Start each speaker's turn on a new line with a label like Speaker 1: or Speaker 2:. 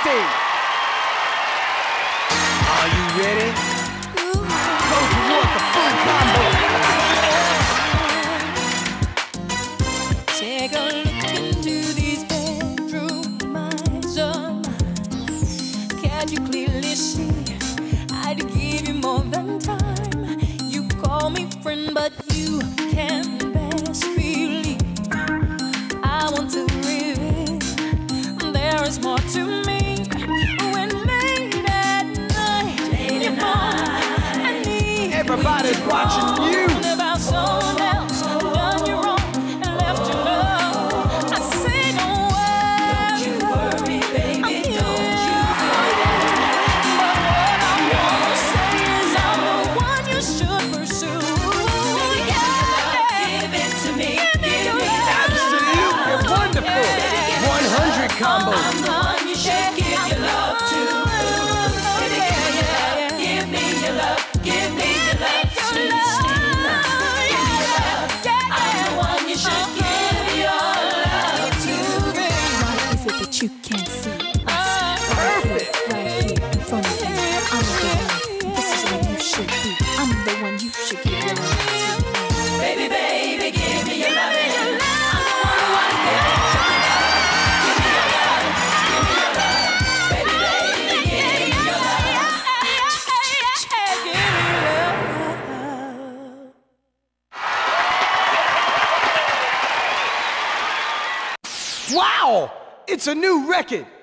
Speaker 1: stage. Are you ready? Go toward the full combo.
Speaker 2: Take a look into these bedroom eyes. Can you clearly see I'd give you more than time? You call me friend, but you can best believe I want to reveal there is more to me. When late at night, I need
Speaker 1: Everybody's watching you.
Speaker 2: about someone else done you wrong and left you love. I say don't you worry, baby, don't you worry. But what I wanna say is I'm the one you should pursue. Give it to me, give me
Speaker 1: Absolutely wonderful. 100 combos.
Speaker 2: I'm the one you should give your love to. Give me your love, give me your love, sweet, sweet love. Give me your love, I'm the one you should give your love to.
Speaker 3: Why is it that you can't see us?
Speaker 1: Perfect.
Speaker 3: Right here in front of you. I'm the one. This is where you should be. I'm the one you should give your love to.
Speaker 2: Baby, baby, give me your love. I'm the one who wants to give it. Give me your love, give me your love. Baby, baby, give me your love. Give me love.
Speaker 1: Wow! It's a new record.